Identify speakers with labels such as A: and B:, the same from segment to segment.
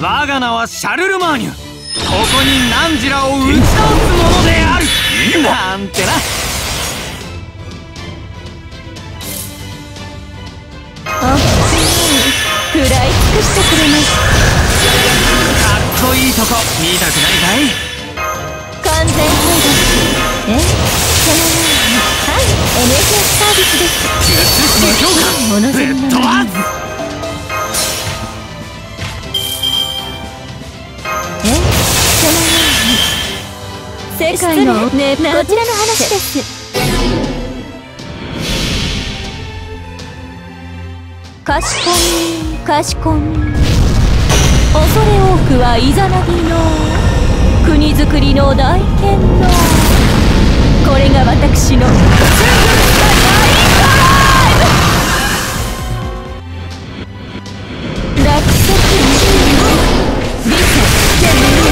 A: 我が名はシャルルマーニュ。ここにナンジラを打ち倒すものである。なんてな。
B: あっ食らい尽くしてくれます。
A: かっこいいとこ見たくないかい。
B: 完全放出。そのように、はい、NHS サービスです。
A: 術式強化ぶっ飛ばす。
B: そのように世界のね、こちらの話です。かしこみかしこみ。恐れ多くはイザナギの国づくりの大剣の。これが私の落石理解全部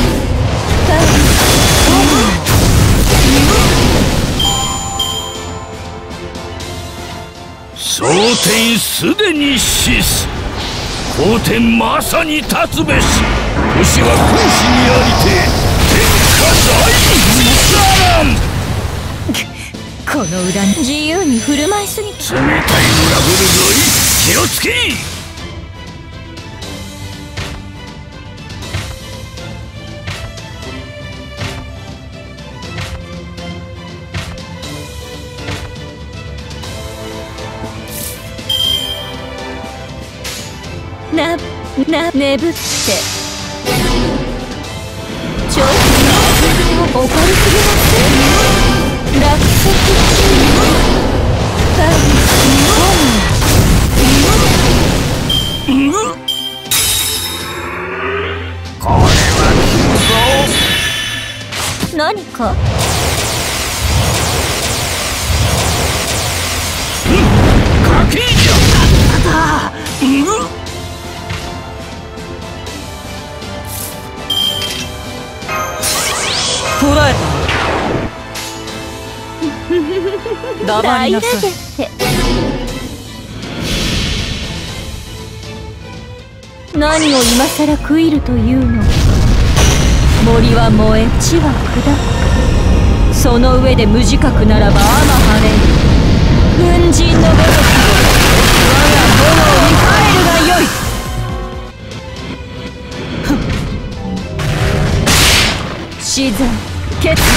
C: 蒼天すでに死す。後天まさに立つべし。武士は君主にありて天下大無
B: この裏に自由に振る舞いすぎて
C: 冷たい裏振るぞい。気をつけ。
B: 眠ってちょっと怒りすぎます落石
C: これは
B: 効くぞ。何か
C: かけじゃ。
A: 捕らえた。黙りなさい。
B: 何を今さら食いるというの。森は燃え地は砕く。その上で無自覚ならばあまはれる。粉塵のごとく我が炎に帰るがよい。死罪決断。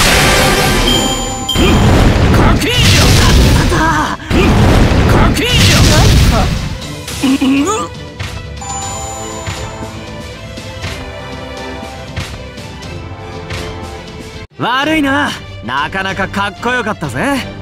C: かけじゃ。かけじゃ。
B: 何か
A: 悪いな。なかなかかっこよかったぜ。